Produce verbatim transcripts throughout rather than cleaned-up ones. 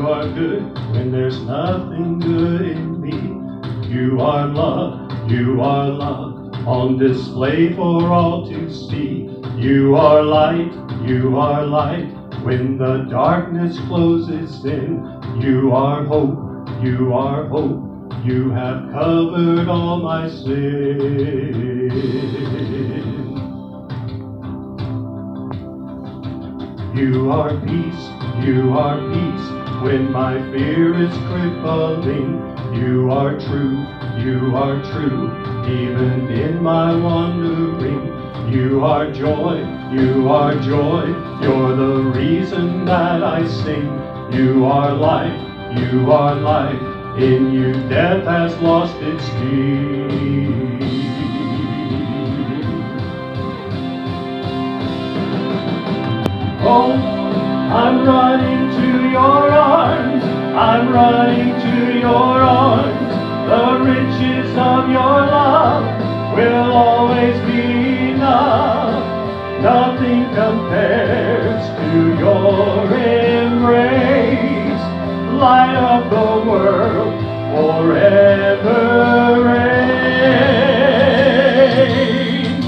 are good when there's nothing good in me. You are love, you are love, on display for all to see. You are light, you are light, when the darkness closes in. You are hope, you are hope, you have covered all my sin. You are peace, you are peace, when my fear is crippling. You are true, you are true, even in my wandering. You are joy, you are joy, you're the reason that I sing. You are life, you are life, in you death has lost its sting. Oh, I'm running to your arms, I'm running to your arms. The riches of your love will always be enough. Nothing compares to your embrace. Light of the world, forever reign.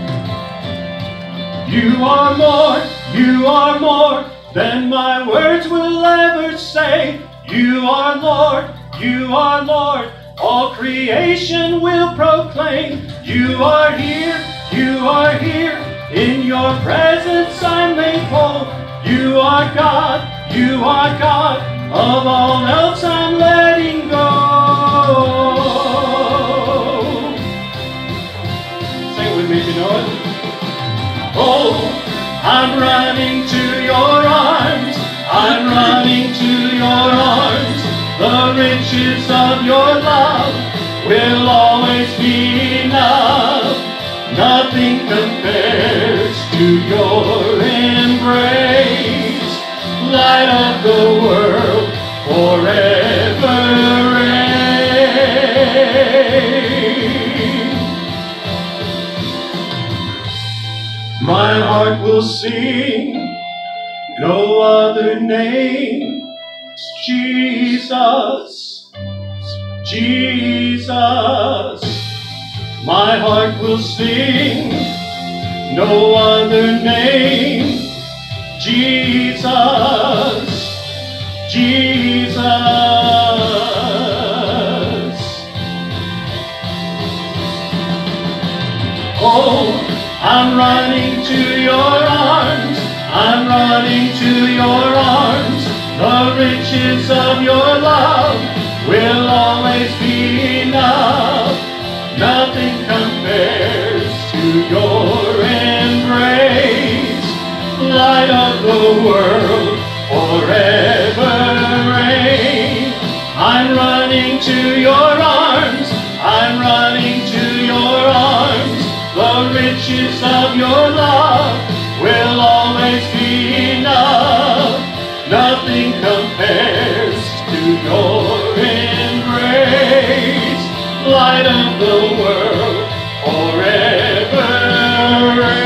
You are more, you are more than my words will ever say. You are Lord, you are Lord, all creation will proclaim. You are here, you are here, in your presence I'm made whole. You are God, you are God, of all else I'm letting go. Sing it with me if you know it. Oh, I'm running to your arms, I'm running to your arms. The riches of your love will always be enough. Nothing compares to your embrace. Light of the world, forever reign. My heart will sing no other name. Jesus, Jesus, my heart will sing no other name. Jesus, Jesus. Oh, I'm running to your arms, I'm running to your arms. The riches of your love will always be enough. Nothing compares to your embrace. Light of the world, forever reign. I'm running to your arms, I'm running to your arms. The riches of your love will always be enough. Nothing compares to your embrace. Light of the world, forever